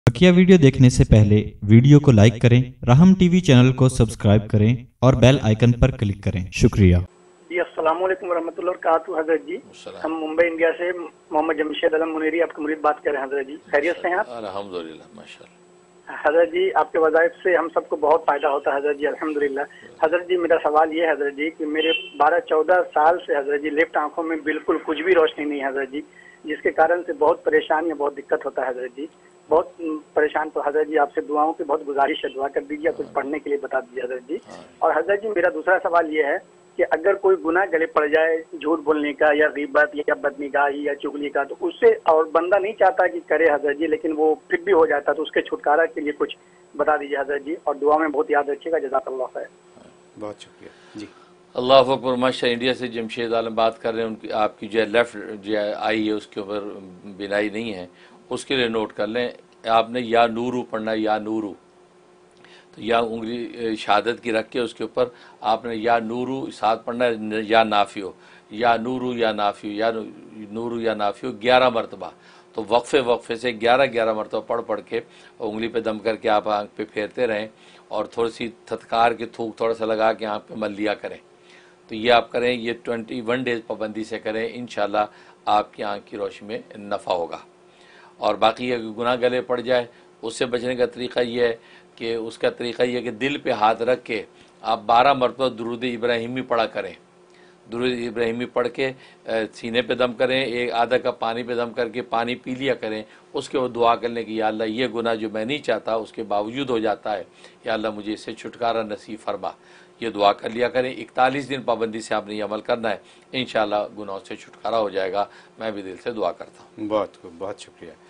बकिया video देखने से पहले वीडियो को लाइक करें, राहम टीवी चैनल को सब्सक्राइब करें और बेल आइकन पर क्लिक करें। शुक्रिया जी। अस्सलाम वालेकुम वरहमतुल्लाहि वबरकातुहू। हजरत जी, हम मुंबई इंडिया से मोहम्मद जमशेद आलम मुनीरी आपके मुरीद बात कर रहे हैं। हजरत जी, खैरियत से हैं आप? अल्हम्दुलिल्लाह, माशाअल्लाह। हजरत जी, आपके वज़ाइफ से हम सबको बहुत फ़ायदा होता है हजरत जी, अल्हम्दुलिल्लाह। हजरत जी, मेरा सवाल ये है हजरत जी कि मेरे 12-14 साल से हजरत जी लेफ्ट आंखों में बिल्कुल कुछ भी रोशनी नहीं है हजरत जी, जिसके कारण से बहुत परेशान या बहुत दिक्कत होता है हजरत जी, बहुत परेशान। तो हजरत जी, आपसे दुआओं की बहुत गुजारिश है, दुआ कर दीजिए, कुछ पढ़ने के लिए बता दीजिए हजरत जी। और हजरत जी, मेरा दूसरा सवाल ये है कि अगर कोई गुनाह गले पड़ जाए झूठ बोलने का या गीबत या बदनिगाही या चुगली का, तो उससे और बंदा नहीं चाहता कि करे हजरत जी, लेकिन वो फिर भी हो जाता, तो उसके छुटकारा के लिए कुछ बता दीजिए हजरत जी, और दुआ में बहुत याद रखिएगा। जज़ाकल्लाह खैर। बहुत शुक्रिया जी। अल्लाह अकबर। माशा इंडिया से जमशेद आलम बात कर रहे हैं। उनकी आपकी जो है लेफ़्ट जो है आई है उसके ऊपर बिनाई नहीं है, उसके लिए नोट कर लें। आपने या नूरू पढ़ना है, या नूरू, तो या उंगली शहादत की रख के उसके ऊपर आपने या नूरू साथ पढ़ना है, या नाफियो, या नूरू या नाफियो, या नूरू या नाफियो 11 मरतबा। तो वक्फे से 11 मरतबा पढ़ पढ़ के उंगली पे दम करके आप आँख पे फेरते रहें और थोड़ी सी थतकार के थूक थोड़ा सा लगा के आँख पे मल लिया करें। तो ये आप करें, ये 21 डेज़ पाबंदी से करें, इंशाल्लाह आपकी आँख की रोशनी में नफ़ा होगा। और बाकी अगर गुनाह गले पड़ जाए उससे बचने का तरीक़ा ये है कि उसका तरीक़ा ये है कि दिल पे हाथ रख के आप 12 मरतबा दुरूद इब्राहिमी पढ़ा करें। दुरूद इब्राहिमी पढ़ के सीने पे दम करें, एक आधा कप पानी पे दम करके पानी पी लिया करें। उसके बाद दुआ करने की, या अल्लाह ये गुनाह जो मैं नहीं चाहता उसके बावजूद हो जाता है, या अल्लाह मुझे इससे छुटकारा नसीब फरमा, ये दुआ कर लिया करें। 41 दिन पाबंदी से आपने ये अमल करना है, इंशाअल्लाह गुनाहों से छुटकारा हो जाएगा। मैं भी दिल से दुआ करता हूँ। बहुत शुक्रिया।